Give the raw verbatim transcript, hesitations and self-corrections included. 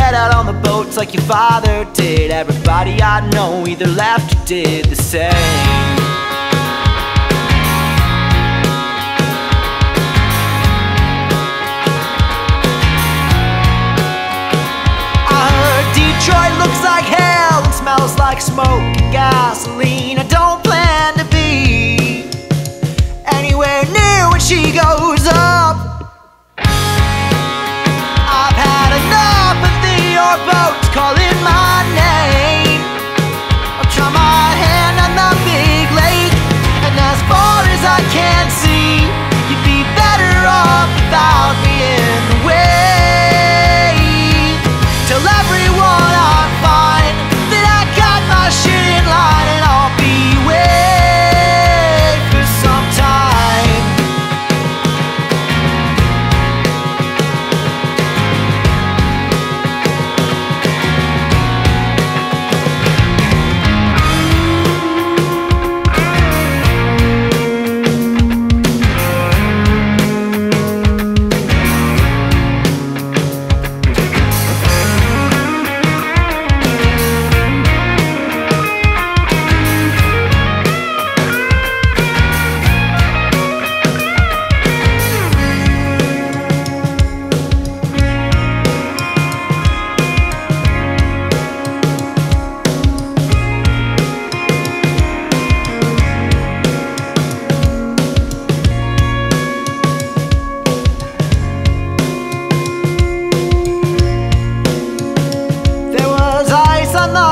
head out on the boats like your father did. Everybody I know either left or did the same. Detroit looks like hell and smells like smoke and gasoline. I don't plan to be anywhere near when she goes up. I've had enough of the your boats calling my name. I'll try my hand on the big lake, and as far as I can see, you'd be better off without me in the way. Tell everyone I'm fine, that I got my shit in line, and I'll be away for some time. On the